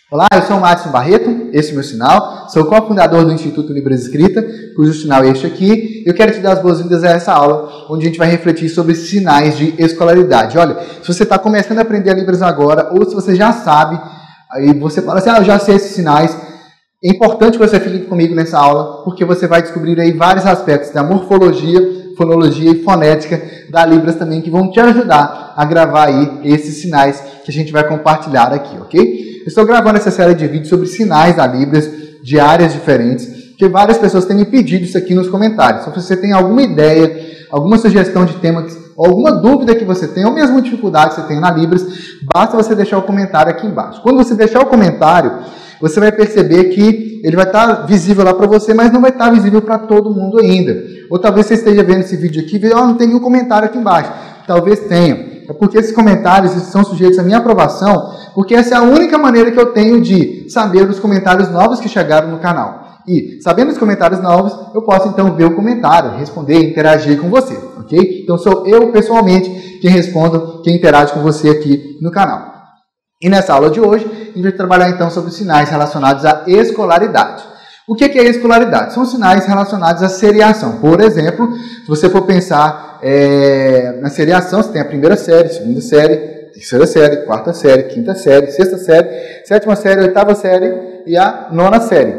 Olá, eu sou o Márcio Barreto, esse é o meu sinal, sou cofundador do Instituto Libras Escrita, cujo sinal é este aqui. Eu quero te dar as boas-vindas a essa aula, onde a gente vai refletir sobre sinais de escolaridade. Olha, se você está começando a aprender a Libras agora, ou se você já sabe, aí você fala assim, eu já sei esses sinais, é importante que você fique comigo nessa aula, porque você vai descobrir aí vários aspectos da morfologia, fonologia e fonética da Libras também, que vão te ajudar a gravar aí esses sinais que a gente vai compartilhar aqui, ok? Eu estou gravando essa série de vídeos sobre sinais da Libras de áreas diferentes, porque várias pessoas têm me pedido isso aqui nos comentários. Se você tem alguma ideia, alguma sugestão de tema, ou alguma dúvida que você tem, ou mesmo dificuldade que você tem na Libras, basta você deixar o comentário aqui embaixo. Quando você deixar o comentário, você vai perceber que ele vai estar visível lá para você, mas não vai estar visível para todo mundo ainda. Ou talvez você esteja vendo esse vídeo aqui e veja, não tem nenhum comentário aqui embaixo. Talvez tenha. É porque esses comentários são sujeitos à minha aprovação, porque essa é a única maneira que eu tenho de saber os comentários novos que chegaram no canal. E, sabendo os comentários novos, eu posso então ver o comentário, responder, interagir com você, ok? Então sou eu, pessoalmente, quem respondo, quem interage com você aqui no canal. E nessa aula de hoje, a gente vai trabalhar então sobre sinais relacionados à escolaridade. O que é escolaridade? São sinais relacionados à seriação. Por exemplo, se você for pensar na seriação, você tem a primeira série, segunda série, terceira série, quarta série, quinta série, sexta série, sétima série, oitava série e a nona série.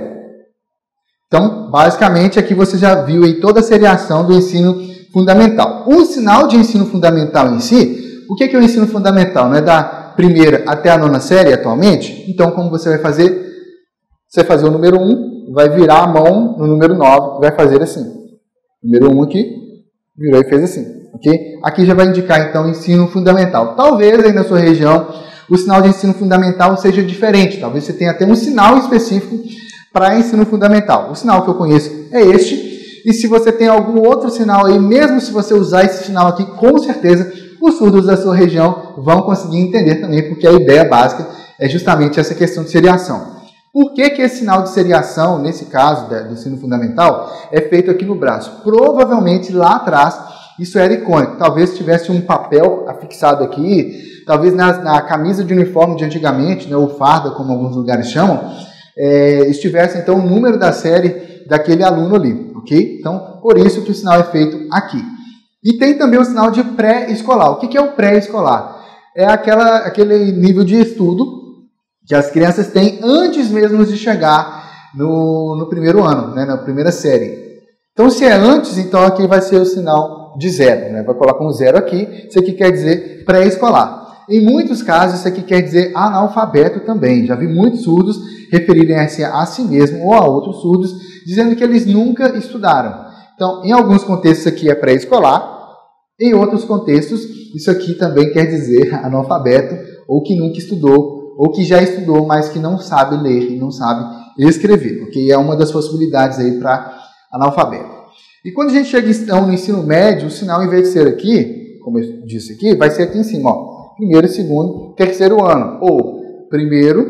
Então, basicamente, aqui você já viu aí toda a seriação do ensino fundamental. O sinal de ensino fundamental em si, o que é o ensino fundamental? Não é da primeira até a nona série atualmente? Então, como você vai fazer? Você vai fazer o número 1, vai virar a mão no número 9 e vai fazer assim. Número 1 aqui, virou e fez assim. Okay? Aqui já vai indicar, então, ensino fundamental. Talvez aí na sua região o sinal de ensino fundamental seja diferente. Talvez você tenha até um sinal específico para ensino fundamental. O sinal que eu conheço é este. E se você tem algum outro sinal aí, mesmo se você usar esse sinal aqui, com certeza os surdos da sua região vão conseguir entender também, porque a ideia básica é justamente essa questão de seriação. Por que esse sinal de seriação, nesse caso do ensino fundamental, é feito aqui no braço? Provavelmente lá atrás isso era icônico. Talvez tivesse um papel afixado aqui, talvez na camisa de uniforme de antigamente, né, ou farda, como alguns lugares chamam, estivesse então o número da série daquele aluno ali, ok? Então, por isso que o sinal é feito aqui. E tem também o sinal de pré-escolar. O que é o pré-escolar? É aquele nível de estudo que as crianças têm antes mesmo de chegar no primeiro ano, né, na primeira série. Então, se é antes, então aqui vai ser o sinal de 0. Né? Vai colocar um 0 aqui, isso aqui quer dizer pré-escolar. Em muitos casos, isso aqui quer dizer analfabeto também. Já vi muitos surdos referirem-se a si mesmo ou a outros surdos, dizendo que eles nunca estudaram. Então, em alguns contextos, isso aqui é pré-escolar. Em outros contextos, isso aqui também quer dizer analfabeto ou que nunca estudou, ou que já estudou, mas que não sabe ler e não sabe escrever, ok? É uma das possibilidades aí para analfabeto. E quando a gente chega então no ensino médio, o sinal, em vez de ser aqui, como eu disse aqui, vai ser aqui em cima, ó, primeiro, segundo, terceiro ano, ou primeiro,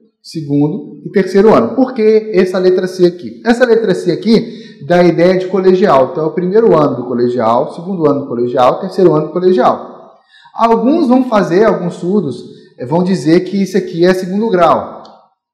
segundo e terceiro ano. Por que essa letra C aqui? Essa letra C aqui dá a ideia de colegial. Então, é o primeiro ano do colegial, segundo ano do colegial, terceiro ano do colegial. Alguns surdos vão dizer que isso aqui é segundo grau.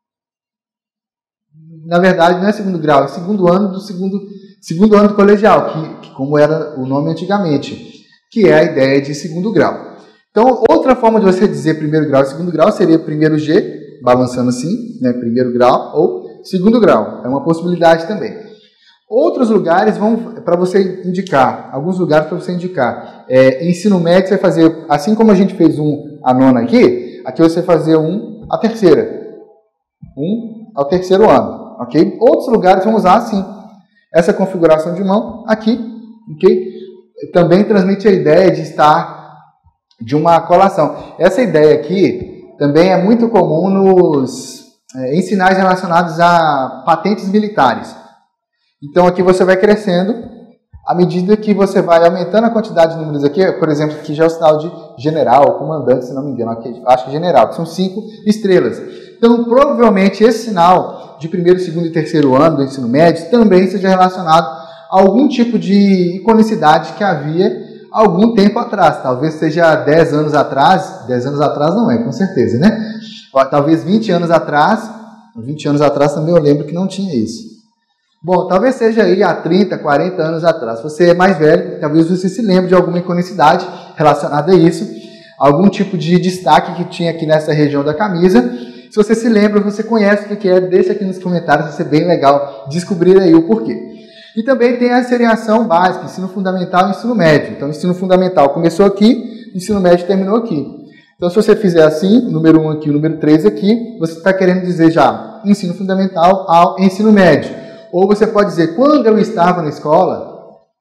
Na verdade, não é segundo grau, é segundo ano do colegial, que como era o nome antigamente, que é a ideia de segundo grau. Então, outra forma de você dizer primeiro grau e segundo grau seria primeiro G, balançando assim, né, primeiro grau, ou segundo grau. É uma possibilidade também. Outros lugares vão para você indicar, alguns lugares para você indicar. Ensino médio, você vai fazer, assim como a gente fez a nona aqui você vai fazer a terceira. Ao terceiro ano, ok? Outros lugares vão usar assim. Essa configuração de mão aqui, ok? Também transmite a ideia de estar de uma colação. Essa ideia aqui também é muito comum em sinais relacionados a patentes militares. Então aqui você vai crescendo, à medida que você vai aumentando a quantidade de números aqui, por exemplo, aqui já é o sinal de general, comandante, se não me engano, aqui, acho que general, que são 5 estrelas. Então, provavelmente, esse sinal de primeiro, segundo e terceiro ano do ensino médio também seja relacionado a algum tipo de iconicidade que havia algum tempo atrás. Talvez seja 10 anos atrás não é, com certeza, né? Talvez 20 anos atrás também eu lembro que não tinha isso. Bom, talvez seja aí há 30, 40 anos atrás. Se você é mais velho, talvez você se lembre de alguma iconicidade relacionada a isso, algum tipo de destaque que tinha aqui nessa região da camisa. Se você se lembra, você conhece o que é, deixa aqui nos comentários, vai ser bem legal descobrir aí o porquê. E também tem a seriação básica, ensino fundamental e ensino médio. Então, ensino fundamental começou aqui, ensino médio terminou aqui. Então, se você fizer assim, número 1 aqui, número 3 aqui, você está querendo dizer já ensino fundamental ao ensino médio. Ou você pode dizer, quando eu estava na escola,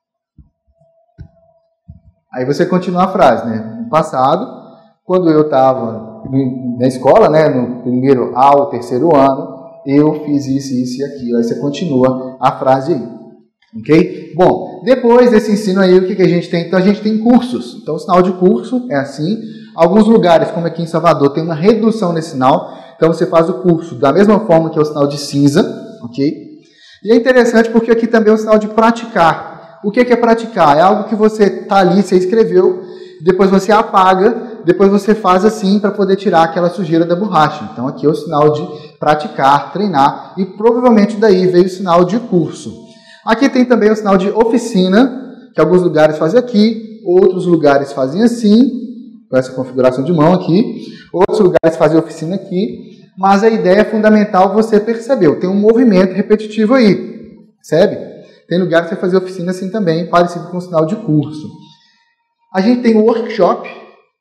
aí você continua a frase, né? No passado, quando eu estava na escola, né, no primeiro ao terceiro ano, eu fiz isso, isso e aquilo. Aí você continua a frase aí. Ok? Bom, depois desse ensino aí, o que a gente tem? Então, a gente tem cursos. Então, o sinal de curso é assim. Alguns lugares, como aqui em Salvador, tem uma redução nesse sinal. Então, você faz o curso da mesma forma que é o sinal de cinza. Ok? E é interessante porque aqui também é o sinal de praticar. O que é praticar? É algo que você está ali, você escreveu, depois você apaga, depois você faz assim para poder tirar aquela sujeira da borracha. Então, aqui é o sinal de praticar, treinar. E provavelmente daí veio o sinal de curso. Aqui tem também o sinal de oficina, que alguns lugares fazem aqui, outros lugares fazem assim, com essa configuração de mão aqui, outros lugares fazem oficina aqui, mas a ideia fundamental você percebeu, tem um movimento repetitivo aí, percebe? Tem lugar que você faz oficina assim também, parecido com o sinal de curso. A gente tem o workshop,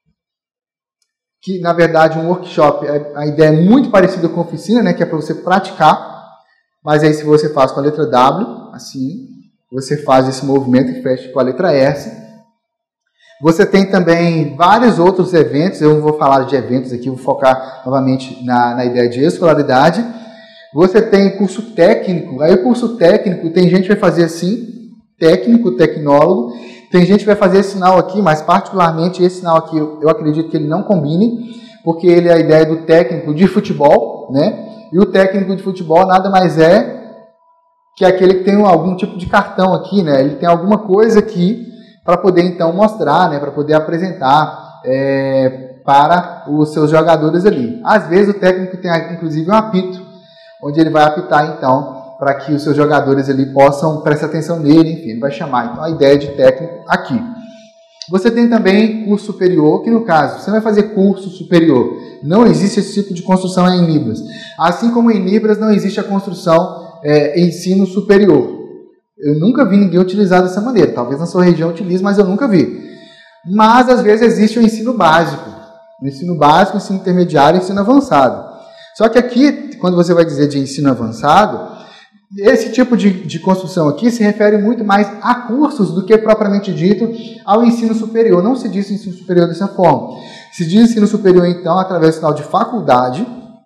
que na verdade um workshop, a ideia é muito parecida com a oficina, né, que é para você praticar, mas aí se você faz com a letra W, assim, você faz esse movimento que fecha com a letra S. Você tem também vários outros eventos, eu não vou falar de eventos aqui, vou focar novamente na ideia de escolaridade. Você tem curso técnico, aí o curso técnico, tem gente que vai fazer assim, técnico, tecnólogo, tem gente que vai fazer esse sinal aqui, mas particularmente esse sinal aqui, eu acredito que ele não combine, porque ele é a ideia do técnico de futebol, né? E o técnico de futebol nada mais é que aquele que tem algum tipo de cartão aqui, né? Ele tem alguma coisa aqui para poder, então, mostrar, né? Para poder apresentar para os seus jogadores ali. Às vezes o técnico tem, inclusive, um apito, onde ele vai apitar, então, para que os seus jogadores ali possam prestar atenção nele, enfim, ele vai chamar. Então, a ideia de técnico aqui. Você tem também curso superior, que no caso, você vai fazer curso superior. Não existe esse tipo de construção em Libras. Assim como em Libras não existe a construção ensino superior. Eu nunca vi ninguém utilizar dessa maneira. Talvez na sua região utilize, mas eu nunca vi. Mas, às vezes, existe o ensino básico. O ensino básico, ensino intermediário e ensino avançado. Só que aqui, quando você vai dizer de ensino avançado, esse tipo de construção aqui se refere muito mais a cursos do que propriamente dito ao ensino superior. Não se diz ensino superior dessa forma. Se diz ensino superior, então, através do sinal de faculdade,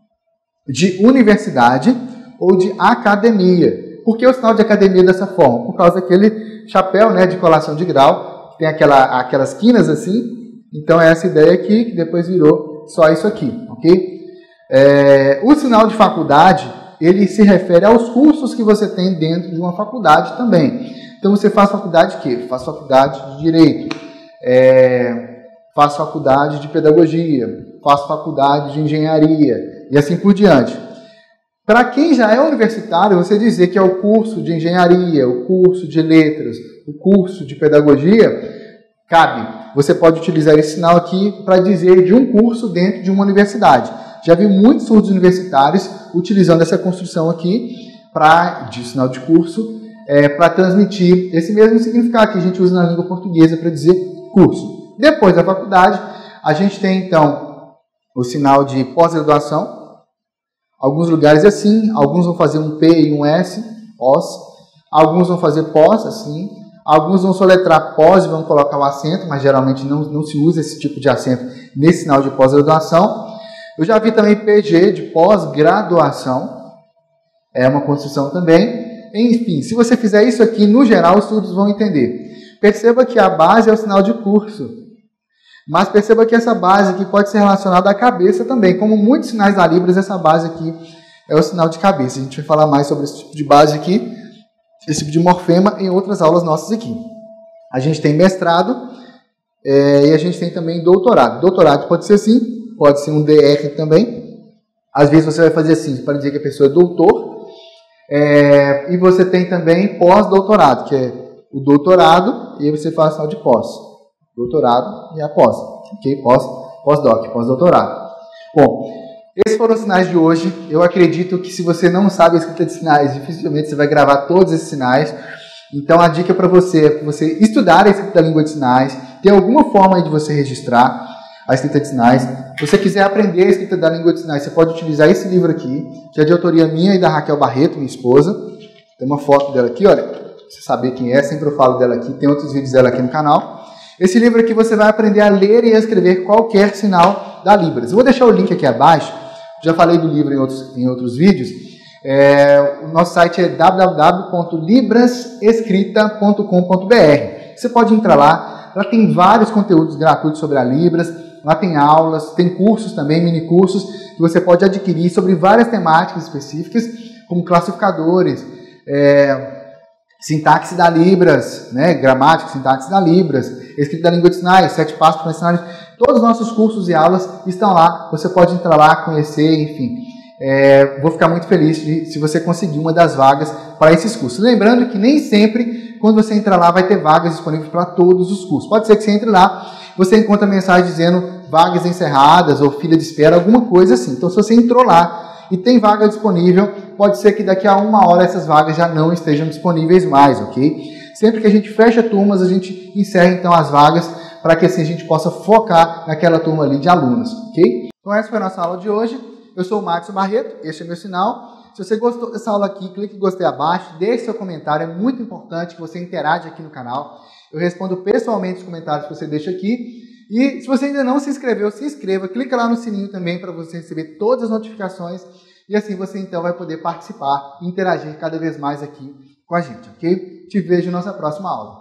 de universidade ou de academia. Por que o sinal de academia dessa forma? Por causa daquele chapéu, né, de colação de grau, que tem aquelas quinas assim. Então, é essa ideia aqui, que depois virou só isso aqui, ok? O sinal de faculdade, ele se refere aos cursos que você tem dentro de uma faculdade também. Então, você faz faculdade de quê? Faz faculdade de Direito, faz faculdade de Pedagogia, faz faculdade de Engenharia, e assim por diante. Para quem já é universitário, você dizer que é o curso de Engenharia, o curso de Letras, o curso de Pedagogia, cabe. Você pode utilizar esse sinal aqui para dizer de um curso dentro de uma universidade. Já vi muitos surdos universitários utilizando essa construção aqui de sinal de curso para transmitir esse mesmo significado que a gente usa na língua portuguesa para dizer curso. Depois da faculdade, a gente tem então o sinal de pós-graduação. Alguns lugares assim, alguns vão fazer um P e um S, pós. Alguns vão fazer pós, assim. Alguns vão soletrar pós e vão colocar o acento, mas geralmente não se usa esse tipo de acento nesse sinal de pós-graduação. Eu já vi também PG, de pós-graduação. É uma construção também. Enfim, se você fizer isso aqui, no geral, os estudos vão entender. Perceba que a base é o sinal de curso. Mas perceba que essa base aqui pode ser relacionada à cabeça também. Como muitos sinais da Libras, essa base aqui é o sinal de cabeça. A gente vai falar mais sobre esse tipo de base aqui, esse tipo de morfema, em outras aulas nossas aqui. A gente tem mestrado e a gente tem também doutorado. Doutorado pode ser assim, pode ser um DR também, Às vezes você vai fazer assim, para dizer que a pessoa é doutor, e você tem também pós-doutorado, que é o doutorado, e aí você faz sinal de pós. Doutorado e a pós, ok? Pós-doc, pós-doutorado. Bom, esses foram os sinais de hoje. Eu acredito que se você não sabe a escrita de sinais, dificilmente você vai gravar todos esses sinais. Então a dica para você é você estudar a escrita da língua de sinais, ter alguma forma de você registrar a escrita de sinais. Se você quiser aprender a escrita da língua de sinais, você pode utilizar esse livro aqui, que é de autoria minha e da Raquel Barreto, minha esposa. Tem uma foto dela aqui, olha, pra você saber quem é, sempre eu falo dela aqui, tem outros vídeos dela aqui no canal. Esse livro aqui você vai aprender a ler e a escrever qualquer sinal da Libras. Eu vou deixar o link aqui abaixo, já falei do livro em outros vídeos. O nosso site é www.librasescrita.com.br. Você pode entrar lá, lá tem vários conteúdos gratuitos sobre a Libras, lá tem aulas, tem cursos também, mini cursos, que você pode adquirir sobre várias temáticas específicas, como classificadores, sintaxe da Libras, né? Gramática, sintaxe da Libras, escrita da língua de sinais, 7 passos para ensinar. Todos os nossos cursos e aulas estão lá, você pode entrar lá, conhecer, enfim. Vou ficar muito feliz se você conseguir uma das vagas para esses cursos. Lembrando que nem sempre, quando você entrar lá, vai ter vagas disponíveis para todos os cursos. Pode ser que você entre lá, você encontra mensagem dizendo vagas encerradas ou fila de espera, alguma coisa assim. Então, se você entrou lá e tem vaga disponível, pode ser que daqui a 1 hora essas vagas já não estejam disponíveis mais, ok? Sempre que a gente fecha turmas, a gente encerra então as vagas para que assim a gente possa focar naquela turma ali de alunos, ok? Então essa foi a nossa aula de hoje. Eu sou o Márcio Barreto, este é meu sinal. Se você gostou dessa aula aqui, clique em gostei abaixo, deixe seu comentário, é muito importante que você interage aqui no canal. Eu respondo pessoalmente os comentários que você deixa aqui. E se você ainda não se inscreveu, se inscreva, clica lá no sininho também para você receber todas as notificações e assim você então vai poder participar e interagir cada vez mais aqui com a gente, ok? Te vejo na nossa próxima aula.